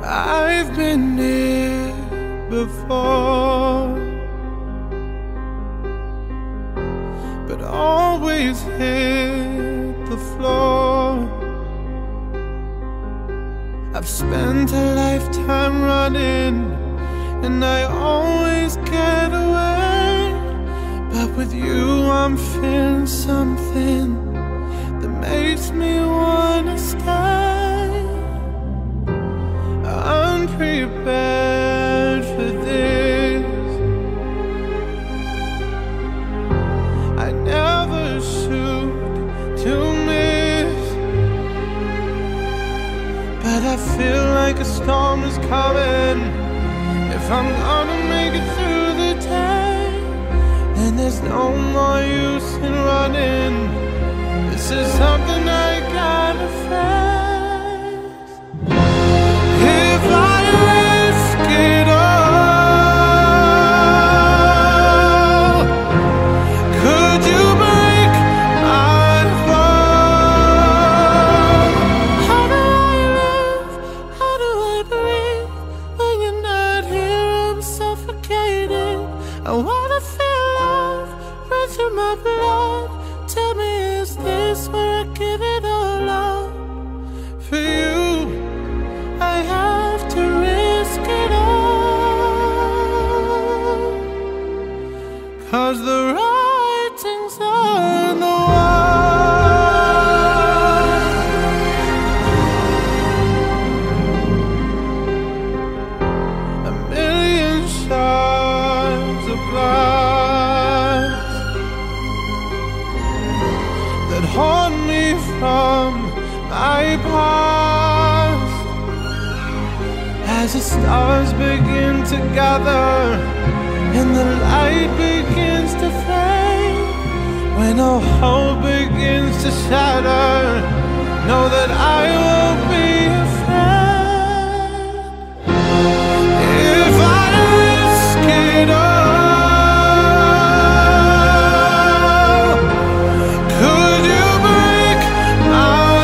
I've been here before, but always hit the floor. I've spent a lifetime running, and I always get away. But with you I'm feeling something that makes me wanna stay. I'm prepared for this. I never shoot to miss, but I feel like a storm is coming. If I'm gonna make it through the day, then there's no more use in running. This is something I gotta face. If I risk it all, could you break my fall? How do I live? How do I breathe? When you're not here, I'm suffocating. I wanna feel love run through my blood. Tell me, is this where I give it all up? For you, I have to risk it all, 'cause the writing's on the wall. A million shards of glass that haunt me from my past. As the stars begin to gather and the light begins to fade, when all hope begins to shatter, know that I won't be afraid. If I risk it all, could you break my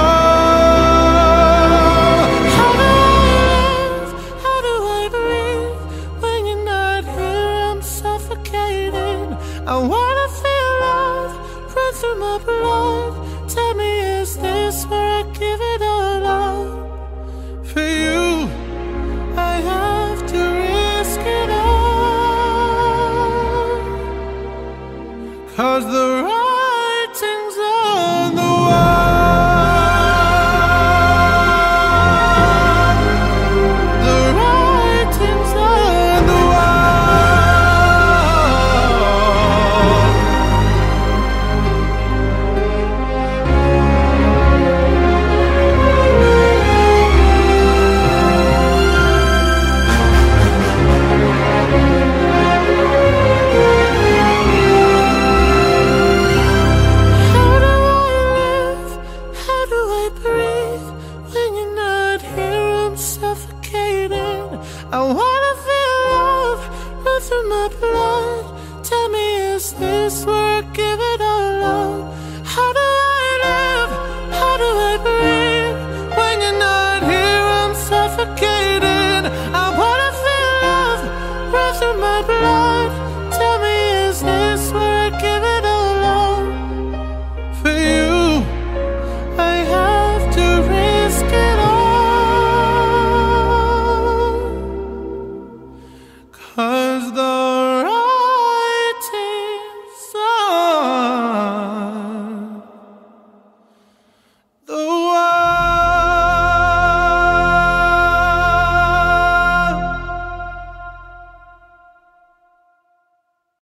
fall? How do I live? How do I breathe? When you're not here, I'm suffocating. I wanna feel love run through my blood. Tell me, is this where I give it all up? For you, I have to risk it all, 'cause the writing's on the wall. The writing's on the wall. How do I live? How do I breathe? When you're not here, I'm suffocating. I wanna